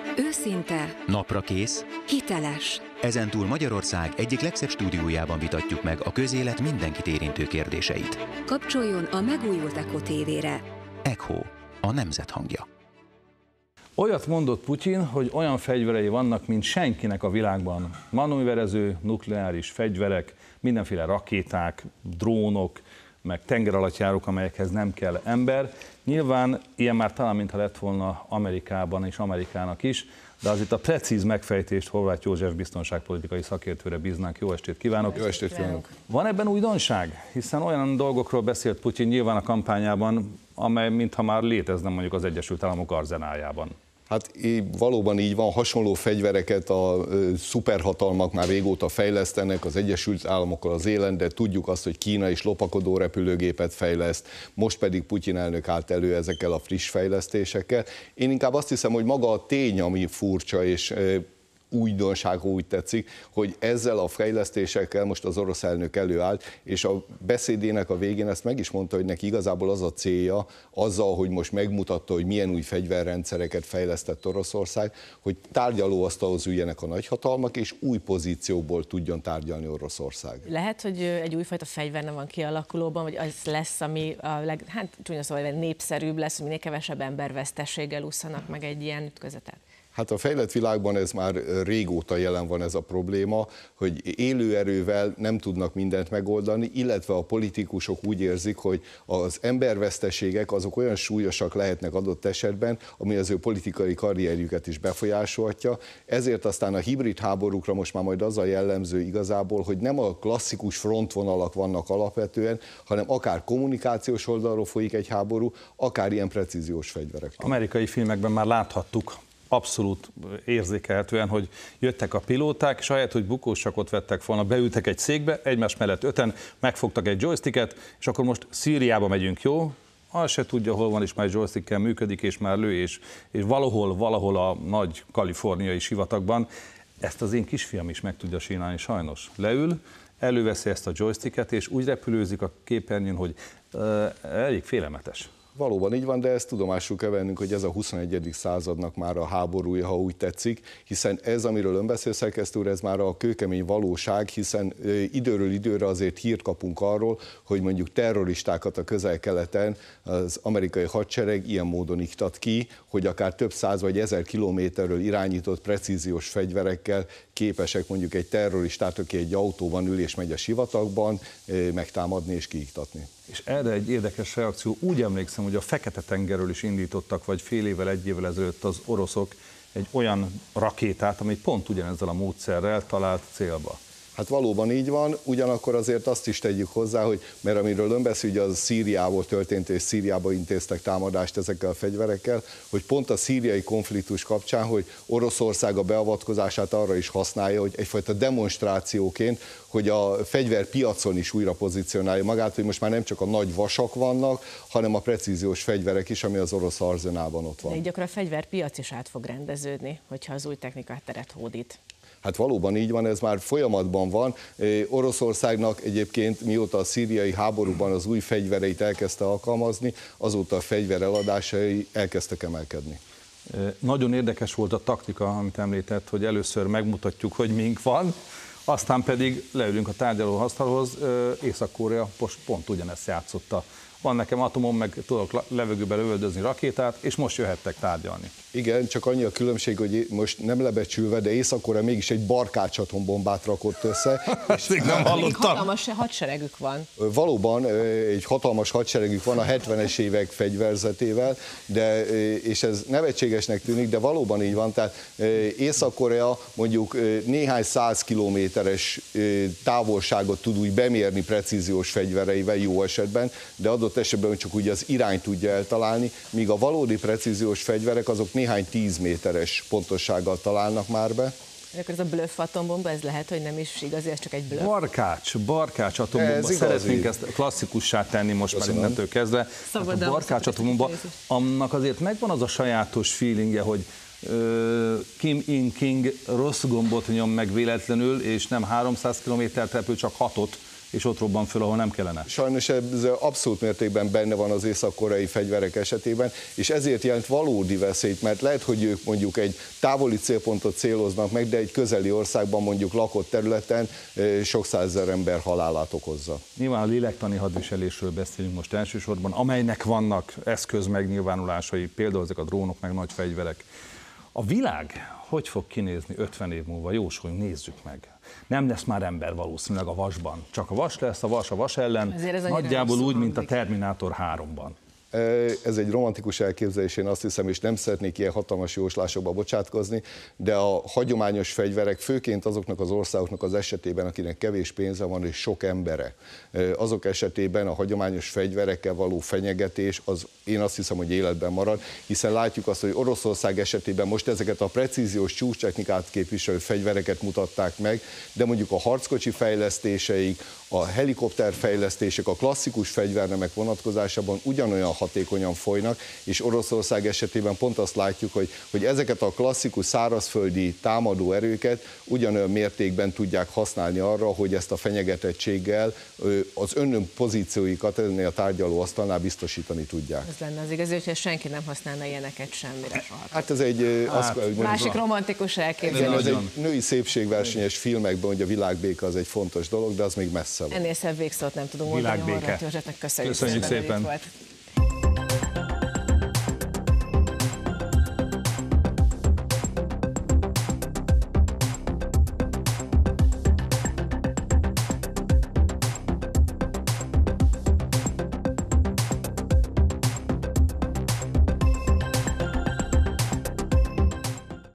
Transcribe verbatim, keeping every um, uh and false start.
Őszinte, naprakész, hiteles. ezentúl Magyarország egyik legszebb stúdiójában vitatjuk meg a közélet mindenkit érintő kérdéseit. Kapcsoljon a megújult Echo tévére. Echo, a nemzet hangja. Olyat mondott Putyin, hogy olyan fegyverei vannak, mint senkinek a világban. Manőverező, nukleáris fegyverek, mindenféle rakéták, drónok, meg tengeralattjárók, amelyekhez nem kell ember. Nyilván ilyen már talán mintha lett volna Amerikában és Amerikának is, de az itt a precíz megfejtést Horváth József biztonságpolitikai szakértőre bíznánk. Jó estét kívánok! Jó estét kívánok! Van ebben újdonság? Hiszen olyan dolgokról beszélt Putyin nyilván a kampányában, amely mintha már létezne mondjuk az Egyesült Államok arzenáljában. Hát valóban így van, hasonló fegyvereket a szuperhatalmak már régóta fejlesztenek, az Egyesült Államokkal az élen, de tudjuk azt, hogy Kína is lopakodó repülőgépet fejleszt, most pedig Putyin elnök állt elő ezekkel a friss fejlesztésekkel. Én inkább azt hiszem, hogy maga a tény, ami furcsa és újdonság, úgy tetszik, hogy ezzel a fejlesztésekkel most az orosz elnök előállt, és a beszédének a végén ezt meg is mondta, hogy neki igazából az a célja, azzal, hogy most megmutatta, hogy milyen új fegyverrendszereket fejlesztett Oroszország, hogy tárgyalóasztalhoz üljenek a nagyhatalmak, és új pozícióból tudjon tárgyalni Oroszország. Lehet, hogy egy újfajta fegyver nem van kialakulóban, vagy az lesz, ami a leg, hát csúnya szóval népszerűbb lesz, minél kevesebb embervesztességgel ússzanak meg egy ilyen ütközetet? Hát a fejlett világban ez már régóta jelen van ez a probléma, hogy élőerővel nem tudnak mindent megoldani, illetve a politikusok úgy érzik, hogy az emberveszteségek azok olyan súlyosak lehetnek adott esetben, ami az ő politikai karrierjüket is befolyásolhatja. Ezért aztán a hibrid háborúkra most már majd az a jellemző igazából, hogy nem a klasszikus frontvonalak vannak alapvetően, hanem akár kommunikációs oldalról folyik egy háború, akár ilyen precíziós fegyverek. Amerikai filmekben már láthattuk, abszolút érzékelhetően, hogy jöttek a pilóták, és ahelyett, hogy bukósakot vettek volna, beültek egy székbe, egymás mellett öten, megfogtak egy joysticket, és akkor most Szíriába megyünk, jó? Az se tudja, hol van, és már joystickkel működik, és már lő, és, és valahol, valahol a nagy kaliforniai sivatagban, ezt az én kisfiam is meg tudja csinálni sajnos. Leül, előveszi ezt a joysticket, és úgy repülőzik a képernyőn, hogy uh, elég félelmetes. Valóban így van, de ezt tudomásul kell vennünk, hogy ez a huszonegyedik századnak már a háborúja, ha úgy tetszik, hiszen ez, amiről ön beszél, szerkesztő úr, ez már a kőkemény valóság, hiszen időről időre azért hírt kapunk arról, hogy mondjuk terroristákat a közel-keleten az amerikai hadsereg ilyen módon iktat ki, hogy akár több száz vagy ezer kilométerről irányított precíziós fegyverekkel képesek mondjuk egy terroristát, aki egy autóban ül és megy a sivatagban, megtámadni és kiiktatni. És erre egy érdekes reakció, úgy emlékszem, hogy a Fekete-tengerről is indítottak, vagy fél évvel, egy évvel ezelőtt az oroszok egy olyan rakétát, ami pont ugyanezzel a módszerrel talált célba. Hát valóban így van, ugyanakkor azért azt is tegyük hozzá, hogy mert amiről ön beszél, hogy az Szíriából történt, és Szíriába intéztek támadást ezekkel a fegyverekkel, hogy pont a szíriai konfliktus kapcsán, hogy Oroszország a beavatkozását arra is használja, hogy egyfajta demonstrációként, hogy a fegyverpiacon is újra pozícionálja magát, hogy most már nem csak a nagy vasak vannak, hanem a precíziós fegyverek is, ami az orosz arzenálban ott van. De így akkor a fegyverpiac is át fog rendeződni, hogyha az új technikát teret hódít. Hát valóban így van, ez már folyamatban van. Oroszországnak egyébként mióta a szíriai háborúban az új fegyvereit elkezdte alkalmazni, azóta a fegyver eladásai elkezdtek emelkedni. Nagyon érdekes volt a taktika, amit említett, hogy először megmutatjuk, hogy mink van, aztán pedig leülünk a tárgyalóasztalhoz. Észak-Korea pont ugyanezt játszotta. Van nekem atomom, meg tudok levegőbe lövöldözni rakétát, és most jöhettek tárgyalni. Igen, csak annyi a különbség, hogy most nem lebecsülve, de Észak-Korea mégis egy barkács atombombát rakott össze. És nem hallottam. Hatalmas hadseregük van. Valóban egy hatalmas hadseregük van a hetvenes évek fegyverzetével, de, és ez nevetségesnek tűnik, de valóban így van. Tehát Észak-Korea mondjuk néhány száz kilométeres távolságot tud úgy bemérni precíziós fegyvereivel jó esetben, de adott esetben csak úgy az irányt tudja eltalálni, míg a valódi precíziós fegyverek azok néhány tíz méteres pontossággal találnak már be. Akkor ez a bluff atombomba, ez lehet, hogy nem is igazi, ez csak egy bluff. Barkács, barkács atombomba, ez szeretnénk ezt klasszikussá tenni most Köszönöm. Már innentől kezdve. Hát a barkács atombomba, annak azért megvan az a sajátos feelingje, hogy uh, Kim Il-king rossz gombot nyom meg véletlenül, és nem háromszáz kilométert repül, csak hatot, és ott robban föl, ahol nem kellene. Sajnos ez abszolút mértékben benne van az észak-koreai fegyverek esetében, és ezért jelent valódi veszélyt, mert lehet, hogy ők mondjuk egy távoli célpontot céloznak meg, de egy közeli országban, mondjuk lakott területen sok százezer ember halálát okozza. Nyilván a lélektani hadviselésről beszélünk most elsősorban, amelynek vannak eszköz megnyilvánulásai, például ezek a drónok, meg nagy fegyverek. A világ hogy fog kinézni ötven év múlva? Jósoljunk, nézzük meg. Nem lesz már ember valószínűleg a vasban. Csak a vas lesz, a vas a vas ellen, nagyjából úgy, mint a Terminátor háromban. Ez egy romantikus elképzelés, én azt hiszem, és nem szeretnék ilyen hatalmas jóslásokba bocsátkozni, de a hagyományos fegyverek, főként azoknak az országoknak az esetében, akinek kevés pénze van és sok embere, azok esetében a hagyományos fegyverekkel való fenyegetés, az én azt hiszem, hogy életben marad, hiszen látjuk azt, hogy Oroszország esetében most ezeket a precíziós csúcstechnikát képviselő fegyvereket mutatták meg, de mondjuk a harckocsi fejlesztéseik, a helikopter fejlesztések, a klasszikus fegyvernemek vonatkozásában ugyanolyan hatékonyan folynak, és Oroszország esetében pont azt látjuk, hogy, hogy ezeket a klasszikus szárazföldi támadó erőket ugyanolyan mértékben tudják használni arra, hogy ezt a fenyegetettséggel az önnön pozícióikat ennél a tárgyalóasztalnál biztosítani tudják. Ez lenne az igazi, hogyha senki nem használna ilyeneket semmire soha. Hát ez egy hát, azt, mondjuk, másik romantikus elképzelés. Ez egy női szépségversenyes filmekben, hogy a világbéke az egy fontos dolog, de az még messze van. Ennél szebb végszót nem tudunk mondani. Horváth Józsefnek köszönjük, köszönjük szépen. szépen.